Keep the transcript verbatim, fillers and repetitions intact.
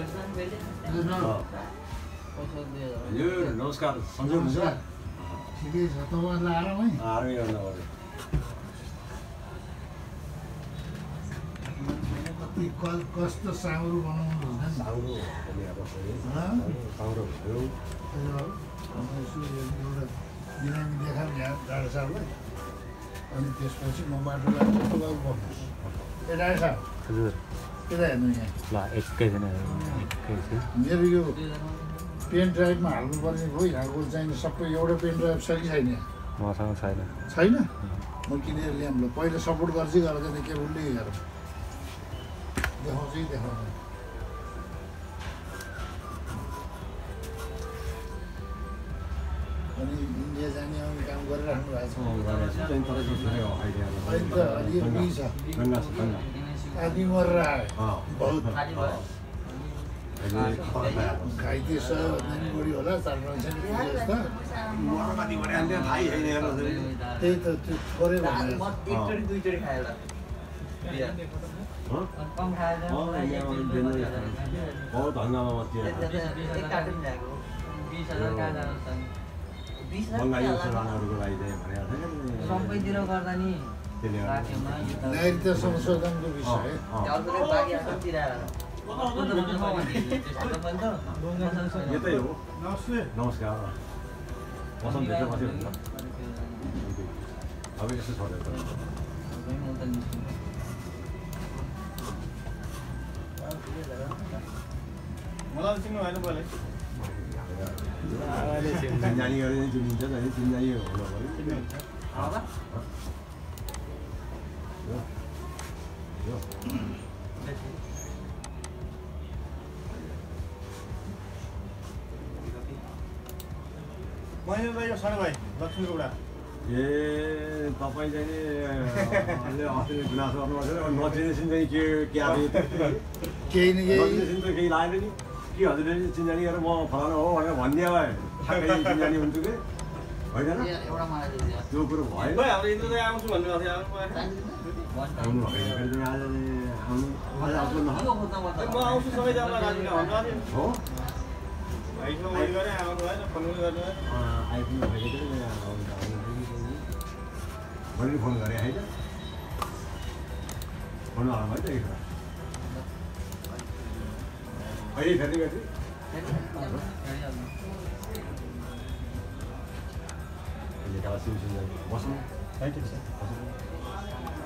यो नमस्कार सन्जय हुन्छ ठिकै छ तपाईँहरूलाई आरामै आरामै गर्नु पर्यो कति कस्तो साउरो बनाउनु हुन्छ साउरो साउरो भयो एउटा बिरामी देखाम यहाँ डाक्टर साहबलाई अनि त्यसपछि म बाटो लाग्छु तपाईँ बस्नुहोस् ए डाक्टर साहब हजुर यता हेर्नु यहाँ ल एकैछिन एकैछिन मेरो यो पेन ड्राइभमा हाल्नुपर्ने भयो यहाँको चाहिँ सबै एउटा पेन ड्राइभ छ कि छैन मसँग छैन छैन म किनेर ल्याऊँ ल पहिला सपोर्ट गर्छु गरेर चाहिँ केबुलले हेर देखाउँछु कि देखाउँछु अनि इन्डिया जाने आउने काम गरिराख्नु भएको छ अलि अलि छ आदमी मरेर आयो बहुत घाइते छ भन्दा बढी होला चार पाँच सय जस्तो त्यही त त्यो पऱ्यो भने बहुत हङ्गामा सबैतिर गर्दा नि नागरिकता संशोधनको विषय यतै हो नमस्कार मौसम भेट्न बस्यो हुन्छ अब यस्तो छोडेर मलाई चिन्नु भएन पहिला चिन्जानी गरेर चिनिन्छ नि चिन्जानी हुनु पऱ्यो मैले भाइ सानो भाइ लक्ष्मी रोडा ए तपाईँ चाहिँ नि अलि अस्ति गुनासो गर्नुपर्छ नचिनेसिन चाहिँ के के अब केही न केही नचिनेसिन त केही लागेन नि के हजुरले चिन्जानी गरेर म फलानु हो भनेर भनिदियो भए ठ्याक्कै चिन्जानी हुन्थ्यो कि होइन त्यो कुरो भयो हाम्रो इन्द्र दाइ आउँछु भन्नुभएको थियो आउनु भयो आज आउनु आज आउँछु न म आउँछु सबैजना राजी भन्नुभएको थियो हो आइफोन मैले गरेँ आउनु भएन फोन पनि गर्नु भएन आइफोन भएको थियो मैले फोन गरेँ होइन फोन हाल्नु भयो त एक अहिले फेरि फेरि बस्नु ठिक छ